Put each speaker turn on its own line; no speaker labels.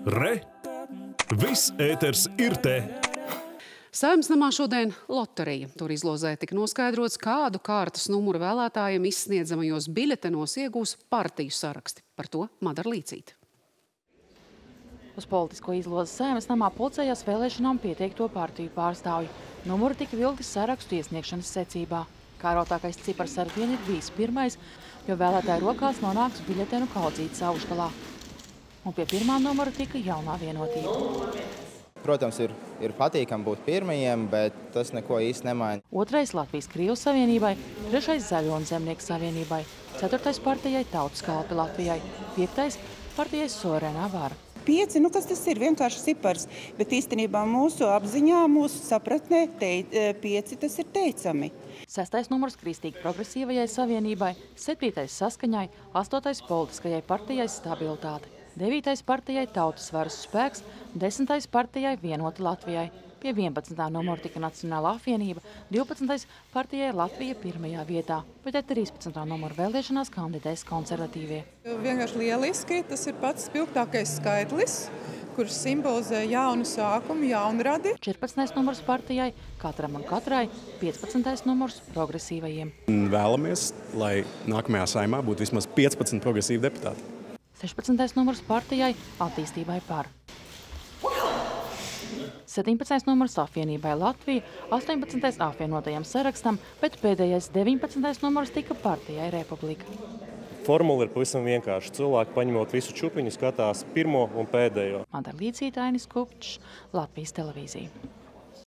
Re! Viss ēters ir te!
Saeimas namā šodien loterija. Tur izlozē tika noskaidrots, kādu kārtas numuru vēlētājiem izsniedzamajos biļetenos iegūs partiju saraksti. Par to Madara Līcīte.
Uz politisko izlozes Saeimas namā pulcējās vēlēšanām pieteikto partiju pārstāvji. Numuri tika vilkti sarakstu iesniegšanas secībā. Kārotākais cipars ar vienu ir bijis pirmais, jo vēlētāju rokās nonāks biļetenu kaudzītes augšgalā. Un pie pirmā numura tika Jaunā Vienotība.
Protams, ir patīkami būt pirmajiem, bet tas neko īsti nemaina.
Otrais Latvijas Krievu savienībai, trešais Zaļo un Zemnieku savienībai, ceturtais partijai Tautas kalpi Latvijai, piektais partijai Suverēnā vara.
5, kas tas ir? Vienkārši cipars, bet īstenībā mūsu apziņā, mūsu sapratnē 5 tas ir teicami.
6. numurs Kristīgi progresīvajai savienībai, 7. saskaņai, 8. politiskajai partijai Stabilitāte, 9. partijai Tautas varas spēks, 10. partijai Vienota Latvijai. Pie 11. numura tika Nacionālā apvienība, 12. partijai Latvija pirmajā vietā, bet ar 13. numuru vēlēšanās kandidēs konservatīvie.
Vienkārši lieliski, tas ir pats spilgtākais skaitlis, kurš simbolizē jaunu sākumu, jaunradi.
14. numurs partijai Katram un katrai, 15. numurs progresīvajiem.
Vēlamies, lai nākamajā Saeimā būtu vismaz 15 progresīvi deputāti.
16. numurs partijai Attīstībai par. 17. numurs apvienībai Latvija, 18. apvienotajam sarakstam, bet pēdējais 19. numurs tika partijai Republika.
Formula ir pavisam vienkārši. Cilvēki, paņemot visu čupiņu, skatās pirmo un pēdējo.
Madara Līcīte, Ainis Kupčs, Latvijas televīzija.